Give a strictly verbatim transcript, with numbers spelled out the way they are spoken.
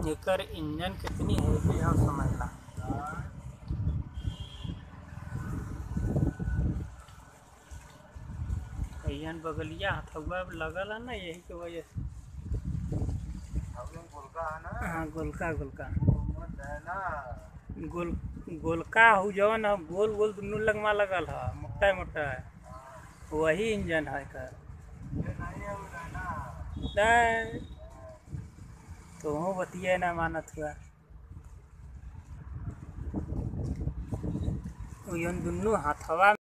एकर engine कितनी heavy है समझला। कईयन बगलिया हथौआ लगल है ना, यही की वजह से। गोलका है ना? हाँ गोलका गोलका ना गोल गोलका हो जवन है, गोल गोल दुनू लगमा लगल है, मोटा मोटा है, वही इंजन है का। तो हूँ बतिया ना मानत हुआ, दुनू हाथवा